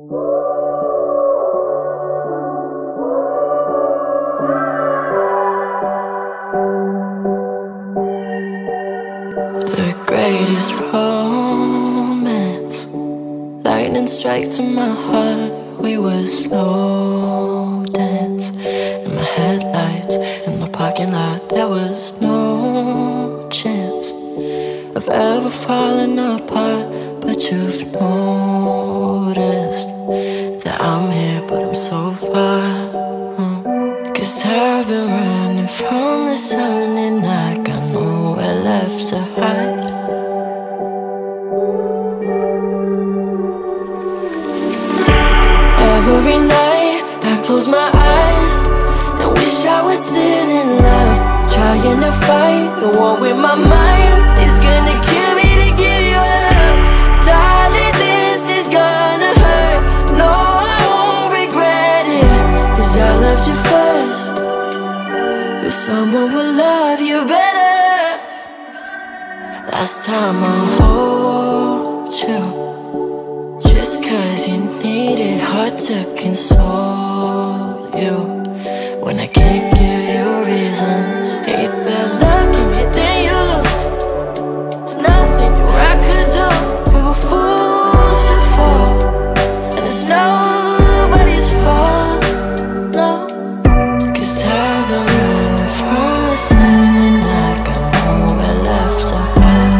The greatest romance, lightning strike to my heart. We were slow dance in my headlights in the parking lot. There was no chance of ever falling apart, but you've noticed that I'm here, but I'm so far. 'Cause I've been running from the sun and I got nowhere left to hide. Every night I close my eyes and wish I was still in love, trying to fight the war with my mind. It's gonna kill me to give you up, darling. This is gonna hurt. No, I won't regret it, 'cause I loved you first, but someone will love you better. Last time I hold you, just 'cause you needed hard to console you, when I can't give you reasons. Hate the luck in me, then you lose. There's nothing you I could do. We were fools to fall, and it's nobody's fault, no. 'Cause I've been running from the sun and I got nowhere left to hide.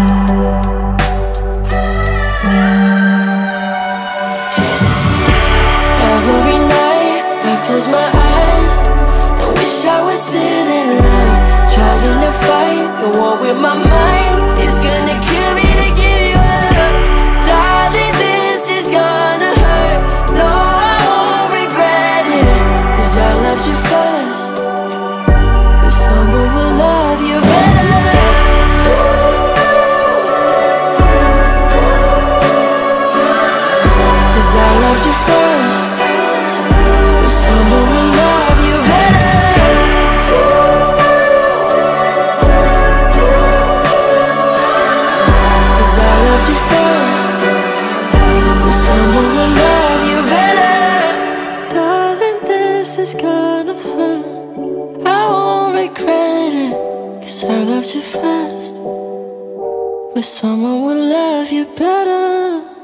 Every night I close my eyes and wish I was still in love, trying to fight the war with my mind. It's gonna kill me to give you up, darling. This is gonna hurt. No, I won't regret it, 'cause I loved you first, but someone will love you better. 'Cause I loved you first, but someone will love you better. 'Cause I loved you first, but someone will love you better. Darling, this is gonna hurt. I won't regret it, 'cause I loved you first, but someone will love you better.